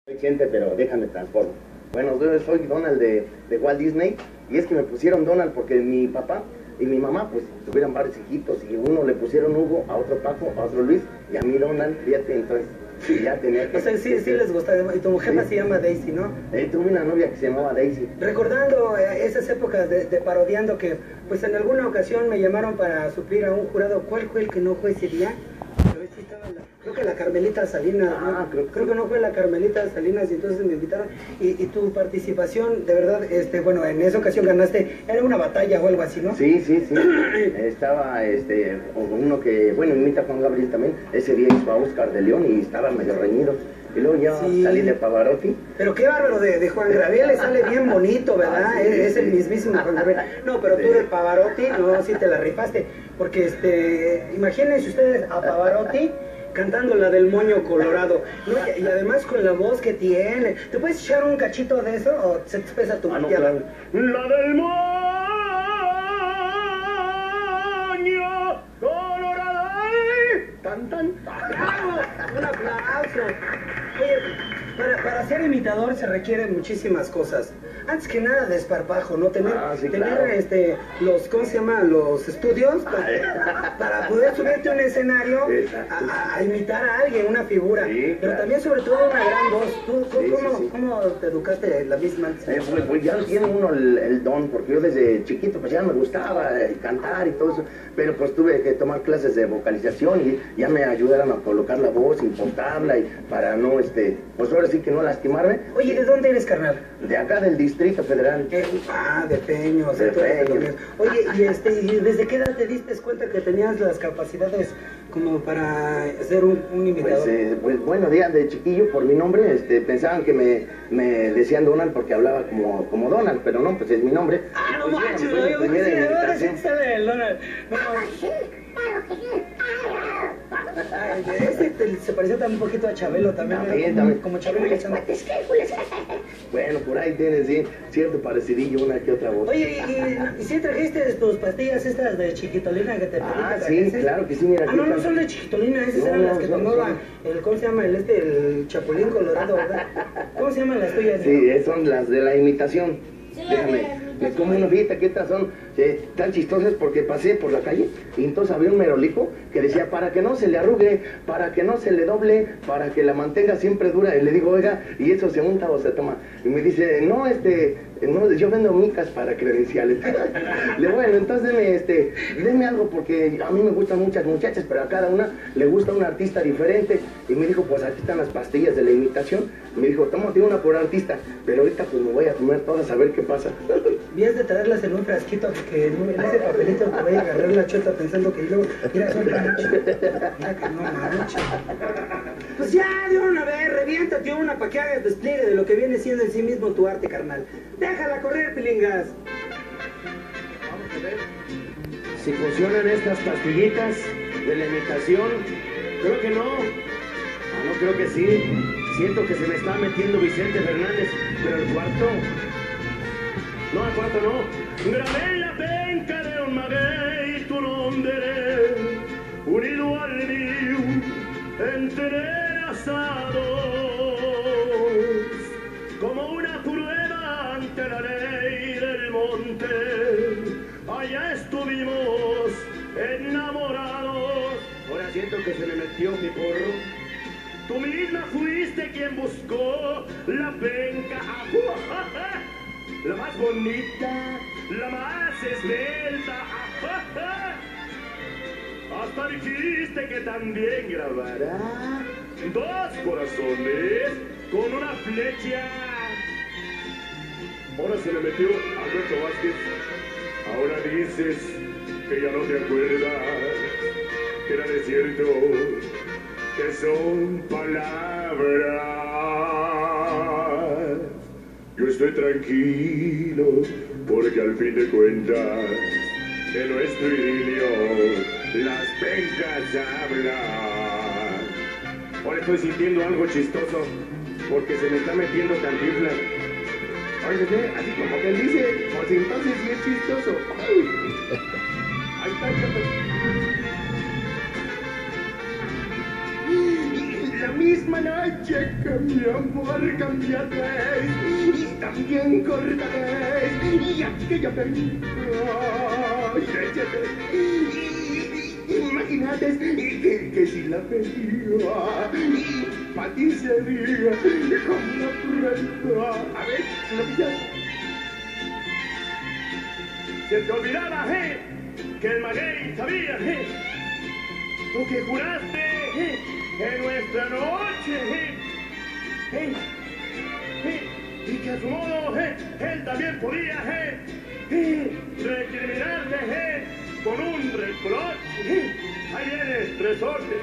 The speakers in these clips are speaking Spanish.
Gente, pero déjame transformo. Bueno, yo soy Donald de Walt Disney, y es que me pusieron Donald porque mi papá y mi mamá pues tuvieron varios hijitos, y uno le pusieron Hugo, a otro Paco, a otro Luis, y a mí Donald, fíjate, entonces ya tenía que... O sea, sí les gusta, y tu jefa se llama Daisy, ¿no? Tuve una novia que se llamaba Daisy. Recordando esas épocas de parodiando que, pues en alguna ocasión me llamaron para suplir a un jurado. ¿Cuál fue el que no fue ese día? Creo que la Carmelita Salinas, ¿no? Creo que no fue la Carmelita Salinas, y entonces me invitaron, y tu participación, de verdad, bueno, en esa ocasión ganaste, era una batalla o algo así, ¿no? Sí. Estaba uno que, bueno, imita a Juan Gabriel también, ese día hizo a Oscar de León y estaba medio reñido. Y luego ya salí de Pavarotti. Pero qué bárbaro de Juan Gabriel, le sale bien bonito, ¿verdad? Sí, es el mismísimo Juan Gabriel. No, pero tú de Pavarotti, no, sí te la rifaste. Porque, imagínense ustedes a Pavarotti cantando la del moño colorado, ¿no? Y además con la voz que tiene. ¿Te puedes echar un cachito de eso o se te pesa tu no, claro. La del moño colorado. ¡Tan! ¡Bravo! ¡Un aplauso! Oye, para ser imitador se requieren muchísimas cosas. Antes que nada, desparpajo, ¿no? Tener claro. los, ¿cómo se llama? Los estudios para poder subirte a un escenario a imitar a alguien, una figura. Sí, pero también, sobre todo, una gran voz. ¿Tú cómo te educaste la misma? Pues ya tiene uno el don, porque yo desde chiquito pues ya me gustaba cantar y todo eso, pero pues tuve que tomar clases de vocalización y ya me ayudaron a colocar la voz, impostarla, y para no, pues ahora sí que no lastimarme. Oye, ¿de dónde eres, carnal? De acá del Distrito Federal. De Peños. De Peños. Oye, ¿y desde qué edad te diste cuenta que tenías las capacidades como para ser un imitador? Pues bueno, de chiquillo, por mi nombre, pensaban que me decían Donald porque hablaba como Donald, pero no, pues es mi nombre. No pues, manches, bueno, yo primera ¿de dónde imitación. sale el Donald? Se parecía también un poquito a Chabelo también. También. Como Chabelo que echando. Bueno, por ahí tienes cierto parecidillo, una que otra voz. Oye, ¿y si trajiste tus pastillas estas de chiquitolina que te pedí? Sí, claro que sí, mira. No son de chiquitolina, esas eran las que tomaba ¿cómo se llama? El Chapulín Colorado, ¿verdad? ¿Cómo se llaman las tuyas? Sí, son las de la imitación. Déjame, me como una fita, que estas son tan chistosas porque pasé por la calle y entonces había un merolico que decía, para que no se le arrugue, para que no se le doble, para que la mantenga siempre dura. Y le digo, oiga, ¿y eso se unta o se toma? Y me dice, no, no, yo vendo micas para credenciales. Le bueno, entonces deme algo porque a mí me gustan muchas muchachas, pero a cada una le gusta un artista diferente. Y me dijo, pues aquí están las pastillas de la imitación. Y me dijo, tómate una por artista, pero ahorita pues me voy a comer todas a ver qué pasa. Vías de traerlas en un frasquito que en ese papelito te vaya a agarrar la chota pensando que luego mira, son no manches. Pues ya, de una vez, reviéntate una para que hagas despliegue de lo que viene siendo en sí mismo tu arte, carnal. Déjala correr, pilingas. Vamos a ver si funcionan estas pastillitas de la imitación. Creo que no. No, creo que sí. Siento que se me está metiendo Vicente Fernández, pero el cuarto... No, al cuarto no. Grabé en la penca de un maguey tu nombre, unido al mío, entrelazados, como una prueba ante la ley del monte. Allá estuvimos enamorados. Ahora siento que se me metió mi porro. Tú misma fuiste quien buscó la penca. La más bonita, la más esbelta. Hasta dijiste que también grabará dos corazones con una flecha. Ahora se le metió Alberto Vázquez. Ahora dices que ya no te acuerdas, que era desierto, que son palabras. Yo estoy tranquilo porque al fin de cuentas en nuestro idilio las pencas hablan. Ahora estoy sintiendo algo chistoso porque se me está metiendo Cantinflas. Oye, así como que él dice, pues entonces sí es chistoso. Ay. Ahí está, chato. La misma. misma noche que mi amor cambiaréis y también cortaréis y aquella película. Imagínate que si la veía y para ti sería como una prueba. A ver, ¿lo pillas? Se te olvidaba, que el maguey sabía, tú que juraste, en nuestra noche, y que a su modo, él también podía, recriminarte, con un reproche. Ahí viene, resorte.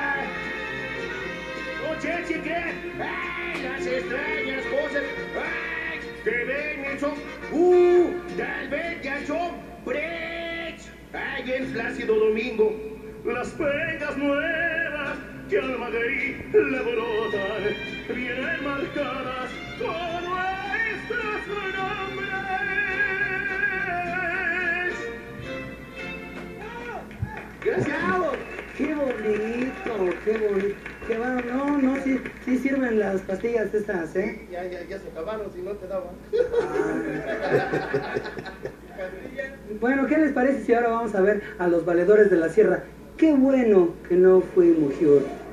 Oye, chique, las extrañas cosas que ven son, tal vez ya son brech. Ay, en Plácido Domingo, las pegas nuevas que al maguey le brotan, vienen marcadas con nuestros nombres. Gracias. Qué bonito, qué bonito. Qué bueno, no, sí sirven las pastillas estas, ¿eh? Ya se acabaron, si no te daban. Bueno, ¿qué les parece si ahora vamos a ver a los valedores de la sierra? Qué bueno que no fui mujer.